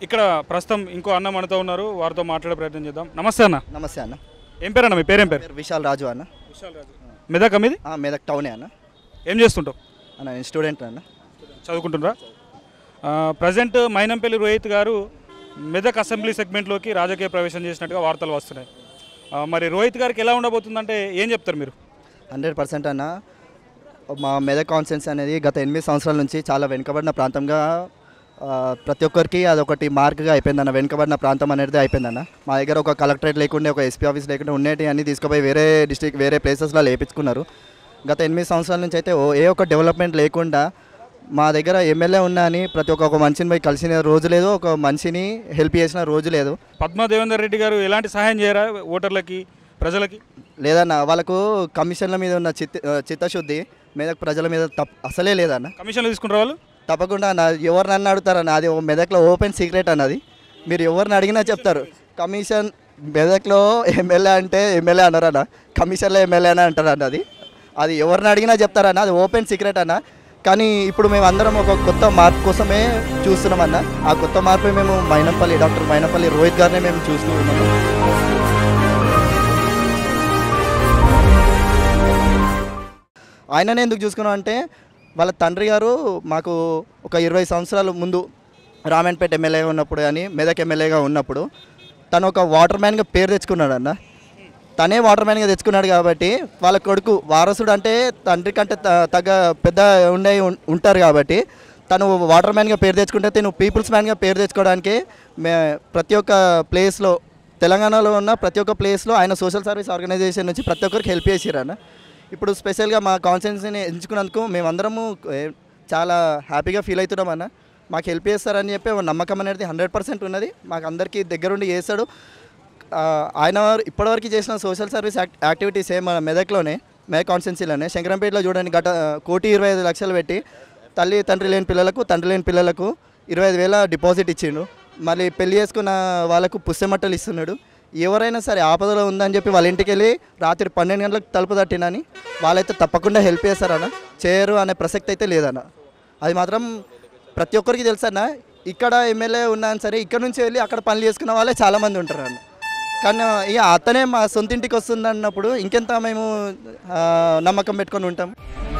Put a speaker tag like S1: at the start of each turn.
S1: ఇక్కడ ప్రస్తుతం ఇంకో అన్న మనతో ఉన్నారు, వారితో మాట్లాడే ప్రయత్నం చేద్దాం. నమస్తే అన్న.
S2: నమస్తే అన్న.
S1: ఏం పేరు అన్న? మీ పేరేం పేరు?
S2: విశాల్ రాజు అన్న.
S1: మెదక్ మీది?
S2: మెదక్ టౌనే అన్న.
S1: ఏం చేస్తుంటావు
S2: అన్న? నేను స్టూడెంట్ అన్న.
S1: చదువుకుంటున్నారా? ప్రజెంట్ మైనంపల్లి రోహిత్ గారు మెదక్ అసెంబ్లీ సెగ్మెంట్లోకి రాజకీయ ప్రవేశం చేసినట్టుగా వార్తలు వస్తున్నాయి. మరి రోహిత్ గారికి ఎలా ఉండబోతుందంటే ఏం చెప్తారు మీరు?
S2: 100% అన్న. మా మెదక్ కాన్స్టిట్యున్సీ అనేది గత 8 సంవత్సరాల నుంచి చాలా వెనుకబడిన ప్రాంతంగా ప్రతి ఒక్కరికి అదొకటి మార్క్గా అయిపోయిందన్న. వెనుకబడిన ప్రాంతం అనేది అయిపోయిందన్న. మా దగ్గర ఒక కలెక్టరేట్ లేకుండా, ఒక ఎస్పీ ఆఫీస్ లేకుండా ఉండేటి అన్నీ తీసుకుపోయి వేరే డిస్ట్రిక్ట్ వేరే ప్లేసెస్లో లేపించుకున్నారు. గత 8 సంవత్సరాల నుంచి అయితే ఏ ఒక్క డెవలప్మెంట్ లేకుండా మా దగ్గర ఎమ్మెల్యే ఉన్నా అని ప్రతి ఒక్క మనిషిని పోయి కలిసిన రోజు లేదు, ఒక మనిషిని హెల్ప్ చేసిన రోజు లేదు.
S1: పద్మా దేవేందర్ రెడ్డి గారు ఎలాంటి సహాయం చేయరా ఓటర్లకి, ప్రజలకి?
S2: లేదన్న, వాళ్ళకు కమిషన్ల మీద ఉన్న చిత్తశుద్ధి మెదక్ ప్రజల మీద అసలే లేదన్న.
S1: కమిషన్లు తీసుకుంటారు వాళ్ళు?
S2: తప్పకుండా అన్న. ఎవరినన్నా అడుగుతారన్న, అది మెదక్లో ఓపెన్ సీక్రెట్ అన్నది. మీరు ఎవరిని అడిగినా చెప్తారు. కమిషన్ మెదక్లో ఎమ్మెల్యే అంటే ఎమ్మెల్యే అన్నారన్న, కమిషన్లో ఎమ్మెల్యే అని అంటారు అన్న. అది ఎవరిని అడిగినా చెప్తారన్న, అది ఓపెన్ సీక్రెట్ అన్న. కానీ ఇప్పుడు మేము అందరం ఒక కొత్త మార్పు కోసమే చూస్తున్నామన్న. ఆ కొత్త మార్పే మేము డాక్టర్ మైనంపల్లి రోహిత్ గారిని మేము చూస్తూ ఉన్నాము. ఆయననే ఎందుకు చూసుకున్నాం అంటే, వాళ్ళ తండ్రి గారు మాకు ఒక 20 సంవత్సరాల ముందు రామన్పేట ఎమ్మెల్యేగా ఉన్నప్పుడు కానీ మెదక్ ఎమ్మెల్యేగా ఉన్నప్పుడు తను ఒక వాటర్ మ్యాన్గా పేరు తెచ్చుకున్నాడు అన్న. తనే వాటర్ మ్యాన్గా తెచ్చుకున్నాడు కాబట్టి వాళ్ళ కొడుకు వారసుడు అంటే తండ్రి కంటే పెద్ద ఉంటారు కాబట్టి తను వాటర్ మ్యాన్గా పేరు తెచ్చుకుంటే తను పీపుల్స్ మ్యాన్గా పేరు తెచ్చుకోవడానికి ప్రతి ఒక్క ప్లేస్లో, తెలంగాణలో ఉన్న ప్రతి ఒక్క ప్లేస్లో ఆయన సోషల్ సర్వీస్ ఆర్గనైజేషన్ నుంచి ప్రతి ఒక్కరికి హెల్ప్ చేసారు అన్న. ఇప్పుడు స్పెషల్గా మా కాన్స్టిట్యున్సీని ఎంచుకున్నందుకు మేమందరము చాలా హ్యాపీగా ఫీల్ అవుతున్నాం అన్న. మాకు హెల్ప్ చేస్తారని చెప్పి నమ్మకం అనేది 100% ఉన్నది. మాకు అందరికీ దగ్గరుండి చేస్తాడు. ఆయన ఇప్పటివరకు చేసిన సోషల్ సర్వీస్ యాక్టివిటీస్ మన మెదక్లోనే, మెదక్ కాన్స్టిట్యున్సీలోనే శంకరంపేటలో చూడండి, 1,25,00,000 పెట్టి తల్లి తండ్రి లేని పిల్లలకు, తండ్రి లేని పిల్లలకు 25,000 డిపాజిట్ ఇచ్చిండు. మళ్ళీ పెళ్లి చేసుకున్న వాళ్ళకు పుస్తమట్టలు ఇస్తున్నాడు. ఎవరైనా సరే ఆపదలో ఉందని చెప్పి వాళ్ళ ఇంటికి వెళ్ళి రాత్రి 12 గంటలకు తలుపు తట్టినని వాళ్ళైతే తప్పకుండా హెల్ప్ చేస్తారన్న. చేయరు అనే ప్రసక్తి అయితే లేదన్న. అది మాత్రం ప్రతి ఒక్కరికి తెలుసన్న. ఇక్కడ ఎమ్మెల్యే ఉన్నా సరే ఇక్కడ నుంచి వెళ్ళి అక్కడ పనులు చేసుకున్న వాళ్ళే చాలామంది ఉంటారు అన్న. కానీ ఇక అతనే మా సొంత ఇంటికి వస్తుంది అన్నప్పుడు ఇంకెంత మేము నమ్మకం పెట్టుకొని ఉంటాం.